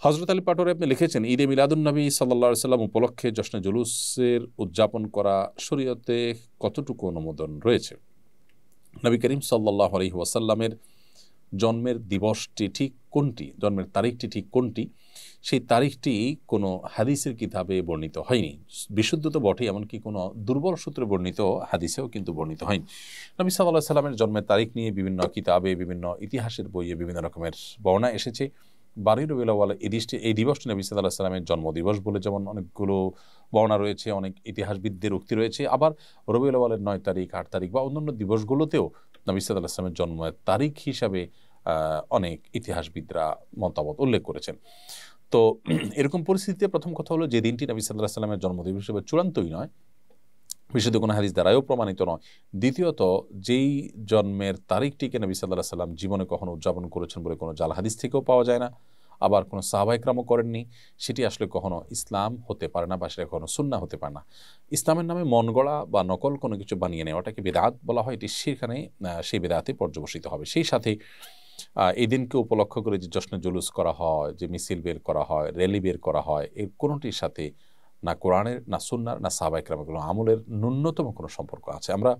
হযরত আলী পাটোয়ারী আপনি লিখেছেন, ঈদে মিলাদুন্নবী সাল্লাল্লাহু আলাইহি সাল্লাম উপলক্ষে জশ্নে জুলুসের উদযাপন করা শরীয়তে কতটুকু অনুমোদন রয়েছে? নবী করিম সাল্লাল্লাহু আলাইহি ওয়াসাল্লামের জন্মের দিবসটি ঠিক কোনটি, জন্মের তারিখটি ঠিক কোনটি, সেই তারিখটি কোনো হাদিসের কিতাবে বর্ণিত হয়নি। বিশুদ্ধ তো বটেই, এমনকি কোনো দুর্বল সূত্রে বর্ণিত হাদিসেও কিন্তু বর্ণিত হয়নি। নবী সাল্লাল্লাহু আলাইহি সাল্লামের জন্মের তারিখ নিয়ে বিভিন্ন কিতাবে, বিভিন্ন ইতিহাসের বইয়ে বিভিন্ন রকমের বর্ণনা এসেছে। 12 রবিউল আউয়াল এই দিবসটি নবী সাল্লাল্লাহু আলাইহি সাল্লামের জন্মদিবস বলে যেমন অনেকগুলো বর্ণনা রয়েছে, অনেক ইতিহাসবিদদের উক্তি রয়েছে, আবার রবিউল আউয়ালের 9 তারিখ, 8 তারিখ বা অন্যান্য দিবসগুলোতেও নবী সাল্লাল্লাহু আলাইহি সাল্লামের জন্মের তারিখ হিসাবে অনেক ইতিহাসবিদরা মতামত উল্লেখ করেছেন। তো এরকম পরিস্থিতিতে প্রথম কথা হলো, যে দিনটি নবী সাল্লাল্লাহু আলাইহি সাল্লামের জন্মদিবস হিসেবে চূড়ান্তই নয়, বিশুদ্ধ কোনো হাদিস দ্বারাও প্রমাণিত নয়। দ্বিতীয়ত, যেই জন্মের তারিখটিকে নবী সাল্লাল্লাহু আলাইহি সাল্লাম জীবনে কখনো উদযাপন করেছেন বলে কোনো জাল হাদিস থেকেও পাওয়া যায় না, আবার কোনো সাহাবা ইকরামও করেননি, সেটি আসলে কখনো ইসলাম হতে পারে না বা সেটা কখনো সুন্নাহ হতে পারে না। ইসলামের নামে মন গড়া বা নকল কোনো কিছু বানিয়ে নেওয়াটাকে বিদআত বলা হয়। এটি সেখানে সেই বিদআতে পর্যবসিত হবে। সেই সাথে এই দিনকে উপলক্ষ করে যে জশ্নে জুলুস করা হয়, যে মিছিল বের করা হয়, র্যালি বের করা হয়, এর কোনোটির সাথে না কোরআনের, না সুন্নাহর, না সাহাবা ইকরামের কোনো আমলের ন্যূনতম কোনো সম্পর্ক আছে। আমরা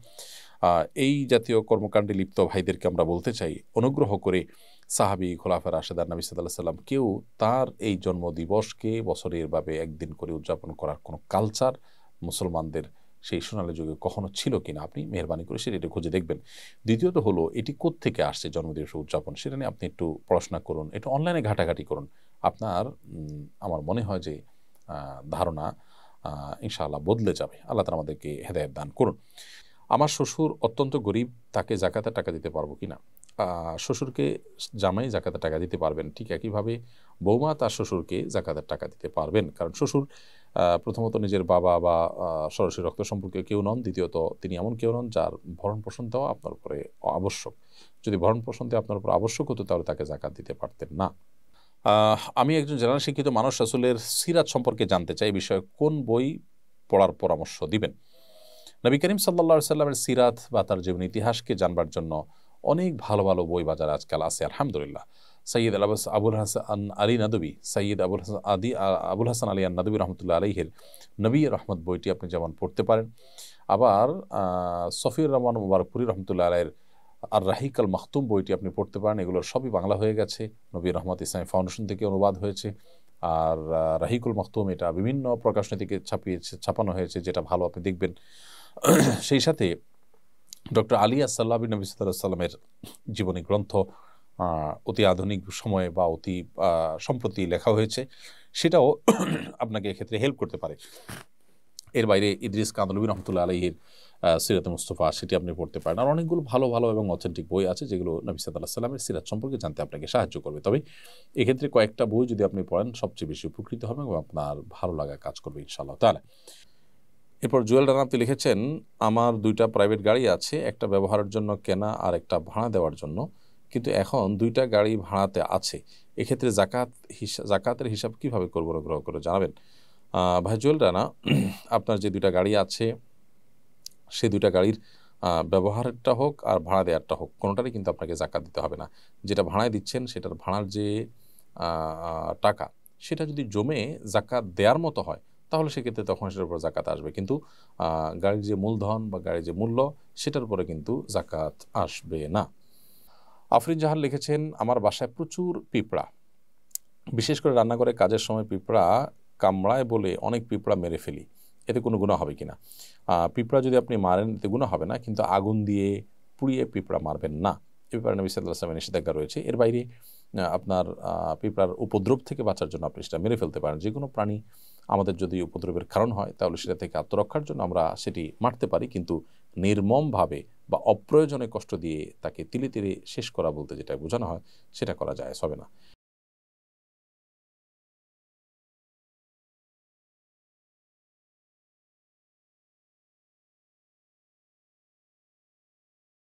এই জাতীয় কর্মকাণ্ডে লিপ্ত ভাইদেরকে আমরা বলতে চাই, অনুগ্রহ করে সাহাবী, খোলাফায়ে রাশেদান, নবী সাল্লাল্লাহু আলাইহি সাল্লাম কেউ তার এই জন্মদিবসকে বছরের ভাবে একদিন করে উদযাপন করার কোনো কালচার মুসলমানদের সেই সোনালী যুগে কখনো ছিল কিনা আপনি মেহরবানি করে সেটা খুঁজে দেখবেন। দ্বিতীয়ত হলো, এটি কোত্থেকে আসছে জন্মদিবস উদযাপন, সেটা নিয়ে আপনি একটু পড়াশোনা করুন, একটু অনলাইনে ঘাটাঘাটি করুন। আপনার আমার মনে হয় যে ধারণা ইনশাআল্লাহ বদলে যাবে। আল্লাহ তাআলা আমাদেরকে হেদায়েত দান করুন। আমার শ্বশুর অত্যন্ত গরিব, তাকে যাকাতের টাকা দিতে পারবো কিনা? শ্বশুরকে জামাই যাকাতের টাকা দিতে পারবেন, ঠিক একইভাবে বৌমা তার শ্বশুরকে যাকাতের টাকা দিতে পারবেন। কারণ শ্বশুর প্রথমত নিজের বাবা বা সরাসরি রক্ত সম্পর্কে কেউ নন, দ্বিতীয়ত তিনি এমন কেউ নন যার ভরণ পোষণ দেওয়া আপনার উপরে আবশ্যক। যদি ভরণ পোষণ দেওয়া আপনার উপর আবশ্যক হতো, তাহলে তাকে যাকাত দিতে পারতেন না। আমি একজন জেনারেল শিক্ষিত মানুষ, রাসূলের সিরাত সম্পর্কে জানতে চাই, এই বিষয়ে কোন বই পড়ার পরামর্শ দিবেন? নবী করিম সাল্লাল্লাহু আলাইহি সাল্লামের সিরাত বা তার জীবন ইতিহাসকে জানবার জন্য অনেক ভালো ভালো বই বাজারে আজকাল আছে, আলহামদুলিল্লাহ। সৈয়দ আবুল হাসান আলী নদভী, সৈয়দ আবুল হাসান আলী নদভী রহমতুল্লাহ আলাইহির নবী রহমত বইটি আপনি যেমন পড়তে পারেন, আবার সফিউর রহমান মুবারকপুরি রহমতুল্লাহ আলাইহির আর রাহিক আল মাখতুম বইটি আপনি পড়তে পারেন। এগুলো সবই বাংলা হয়ে গেছে, নবী রহমত ইসলামী ফাউন্ডেশন থেকে অনুবাদ হয়েছে। আর রাহিকুল মাখতুম এটা বিভিন্ন প্রকাশনী থেকে ছাপানো হয়েছে, যেটা ভালো আপনি দেখবেন। সেই সাথে ডক্টর আলী আস-সাল্লাবী নবী সাল্লাল্লাহু আলাইহি সাল্লামের জীবনী গ্রন্থ অতি আধুনিক সময়ে বা অতি সম্প্রতি লেখা হয়েছে, সেটাও আপনাকে এক্ষেত্রে হেল্প করতে পারে। এর বাইরে ইদ্রিস কান্দলবী রহমতুল্লাহ আলাইহির সিরাতে মুস্তাফা, সেটি আপনি পড়তে পারেন। আর অনেকগুলো ভালো ভালো এবং অথেন্টিক বই আছে যেগুলো নবী সাল্লাল্লাহু আলাইহি সাল্লামের সিরাত সম্পর্কে জানতে আপনাকে সাহায্য করবে। তবে এক্ষেত্রে কয়েকটা বই যদি আপনি পড়েন, সবচেয়ে বেশি উপকৃত হবেন এবং আপনার ভালো লাগা কাজ করবে ইনশাআল্লাহ তাআলা। এরপর জুয়েল রানা আপনি লিখেছেন, আমার 2টা প্রাইভেট গাড়ি আছে, একটা ব্যবহারের জন্য কেনা আর একটা ভাড়া দেওয়ার জন্য, কিন্তু এখন 2টা গাড়ি ভাড়াতে আছে। এক্ষেত্রে জাকাতের হিসাব কিভাবে করব, অনুগ্রহ করে জানাবেন। ভাই জুয়েল রানা, আপনার যে 2টা গাড়ি আছে, সেই 2টা গাড়ির ব্যবহারেরটা হোক আর ভাড়া দেওয়ারটা হোক, কোনোটারই কিন্তু আপনাকে জাকাত দিতে হবে না। যেটা ভাড়ায় দিচ্ছেন সেটার ভাড়ার যে টাকা, সেটা যদি জমে জাকাত দেওয়ার মতো হয়, তাহলে সেক্ষেত্রে তখন সেটার উপর জাকাত আসবে। কিন্তু গাড়ির যে মূলধন বা গাড়ির যে মূল্য, সেটার উপরে কিন্তু জাকাত আসবে না। আফরিন জাহান লিখেছেন, আমার বাসায় প্রচুর পিঁপড়া, বিশেষ করে রান্নাঘরে কাজের সময় পিঁপড়া কামড়ায় বলে অনেক পিঁপড়া মেরে ফেলি, এতে কোনো গুনাহ হবে কিনা? পিঁপড়া যদি আপনি মারেন এতে গুনাহ হবে না, কিন্তু আগুন দিয়ে পুড়িয়ে পিঁপড়া মারবেন না, এ ব্যাপারে নবী সাল্লাল্লাহু আলাইহি ওয়াসাল্লামের নিষেধাজ্ঞা রয়েছে। এর বাইরে আপনার পিঁপড়ার উপদ্রব থেকে বাঁচার জন্য আপনি সেটা মেরে ফেলতে পারেন। যে কোনো প্রাণী আমাদের যদি উপদ্রবের কারণ হয়, তাহলে সেটা থেকে আত্মরক্ষার জন্য আমরা সেটি মারতে পারি, কিন্তু নির্মমভাবে বা অপ্রয়োজনে কষ্ট দিয়ে তাকে তিলে তিলে শেষ করা বলতে যেটা বোঝানো হয়, সেটা করা যায় হবে না।